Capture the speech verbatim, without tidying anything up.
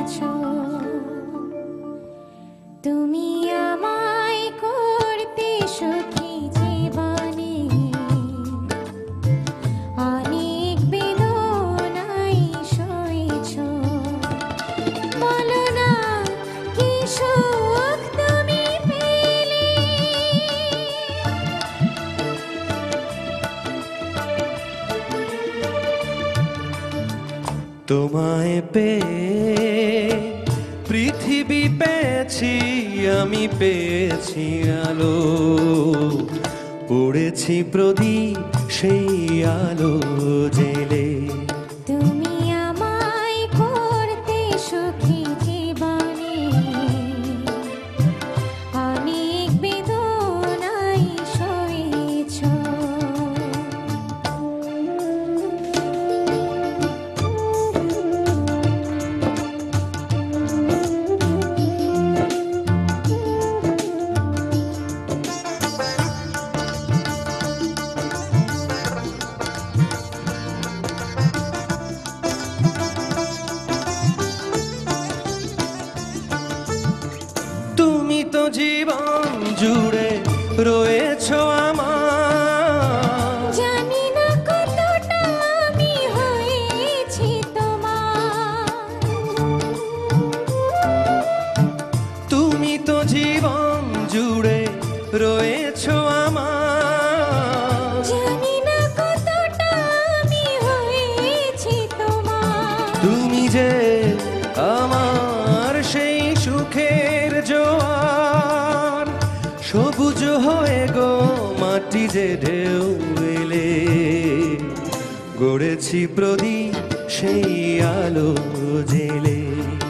সয়েছো। তুমি আমায় করতে সুখী জীবনে, অনেক বেদনায় সয়েছো। বলো না কি সুখ তুমি পেলে, তোমায় পেয়ে পৃথিবী পেয়েছি আমি, পেয়েছি আলো, পড়েছি প্রদীপ সেই আলো জেলে। তুমি আমায় করতে সুখী জীবনে, অনেক বেদনায় সয়েছো। তুমি তো জীবন জুড়ে রয়েছো আমার, জানি না কতটা আমি হয়েছি তোমার। তুমি তো জীবন জুড়ে রয়েছো আমার, জানি না কতটা আমি হয়েছি তোমার। তুমি যে আমার সেই সুখের জোয়ার, সবুজ হয়ে গো মাটি যে ঢেউ এলে, গড়েছি প্রদীপ সেই আলো জেলে।